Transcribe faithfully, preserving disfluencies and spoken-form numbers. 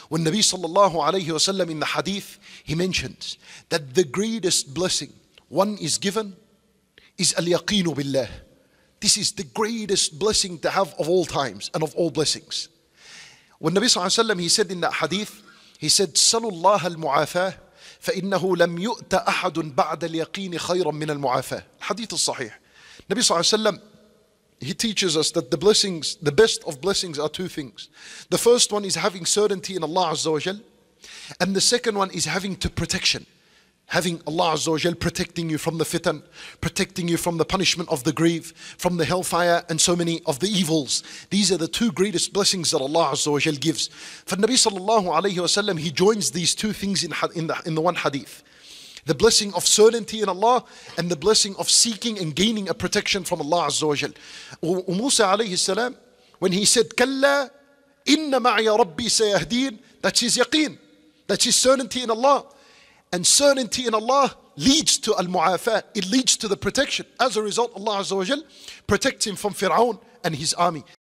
When Nabi sallallahu alayhi wa sallam in the hadith, he mentions that the greatest blessing one is given is al-yaqeenu billah. This is the greatest blessing to have of all times and of all blessings. When Nabi sallallahu alayhi wa sallam, he said in that hadith, he said, "Salu Allah al-mu'afah, فَإِنَّهُ لَمْ يُؤْتَ أَحَدٌ بَعْدَ الْيَقِينِ خَيْرًا مِنَ الْمُعَافَاةِ." Hadith al-Sahih. Nabi sallallahu alayhi wa sallam, he teaches us that the blessings, the best of blessings are two things. The first one is having certainty in Allah Azza wa Jal. And the second one is having to protection. Having Allah Azza wa Jal protecting you from the fitan, protecting you from the punishment of the grave, from the hellfire and so many of the evils. These are the two greatest blessings that Allah Azza wa Jal gives. For Nabi sallallahu alayhi wa sallam, he joins these two things in, in, the, in the one hadith. The blessing of certainty in Allah and the blessing of seeking and gaining a protection from Allah Azza wa Jal. Musa alayhi salam, when he said, "Kalla inna ma'ya rabbi sayahdeen," that's his yaqeen, that's his certainty in Allah. And certainty in Allah leads to al-mu'afah, it leads to the protection. As a result, Allah Azza wa Jal protects him from Fir'aun and his army.